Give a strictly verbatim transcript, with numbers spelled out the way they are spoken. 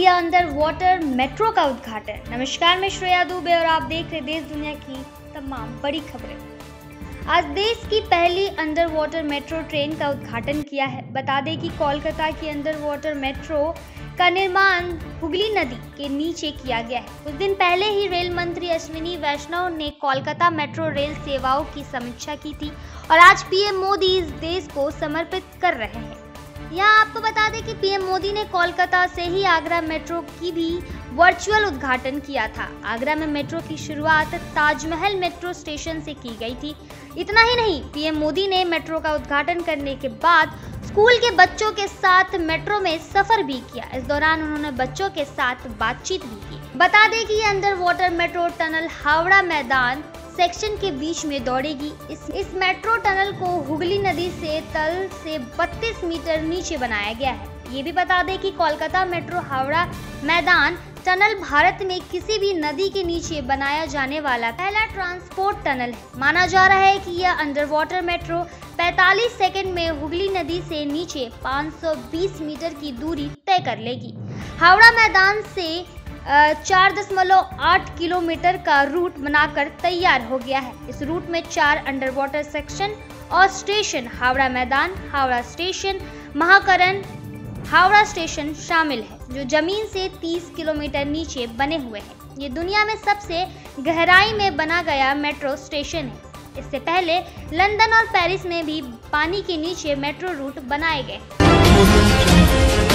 किया under water metro का उद्घाटन। नमस्कार, मैं श्रेया दुबे और आप देख रहे देश दुनिया की तमाम बड़ी खबरें। आज देश की पहली अंडर वाटर मेट्रो ट्रेन का उद्घाटन किया है। बता दें कि कोलकाता की अंडर वाटर मेट्रो का निर्माण हुगली नदी के नीचे किया गया है। कुछ दिन पहले ही रेल मंत्री अश्विनी वैष्णव ने कोलकाता मेट्रो रेल सेवाओं की समीक्षा की थी और आज पीएम मोदी इस देश को समर्पित कर रहे हैं। यहाँ आपको बता दें कि पीएम मोदी ने कोलकाता से ही आगरा मेट्रो की भी वर्चुअल उद्घाटन किया था। आगरा में मेट्रो की शुरुआत ताजमहल मेट्रो स्टेशन से की गई थी। इतना ही नहीं, पीएम मोदी ने मेट्रो का उद्घाटन करने के बाद स्कूल के बच्चों के साथ मेट्रो में सफर भी किया। इस दौरान उन्होंने बच्चों के साथ बातचीत भी की। बता दें कि under water metro tunnel Howrah Maidan section के बीच में दौड़ेगी। इस इस मेट्रो टनल को हुगली नदी से तल से बत्तीस मीटर नीचे बनाया गया है। ये भी बता दें कि कोलकाता मेट्रो हावड़ा मैदान टनल भारत में किसी भी नदी के नीचे बनाया जाने वाला पहला ट्रांसपोर्ट टनल है। माना जा रहा है कि यह अंडर वाटर मेट्रो पैंतालीस सेकंड में हुगली नदी से नीचे पाँच सौ बीस मीटर की दूरी तय कर लेगी। हावड़ा मैदान से चार दशमलव आठ किलोमीटर का रूट बनाकर तैयार हो गया है। इस रूट में चार अंडर वाटर सेक्शन और station Howrah Maidan, Howrah station, Mahakaran Howrah station शामिल है, जो जमीन से तीस किलोमीटर नीचे बने हुए हैं। ये दुनिया में सबसे गहराई में बना गया मेट्रो स्टेशन है। इससे पहले लंदन और पेरिस में भी पानी के नीचे मेट्रो रूट बनाए गए।